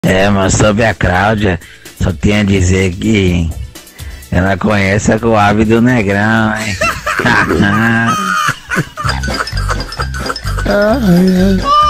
Mas sobre a Cláudia, só tenho a dizer que ela conhece a Coab do Negrão, hein? Ai, ai.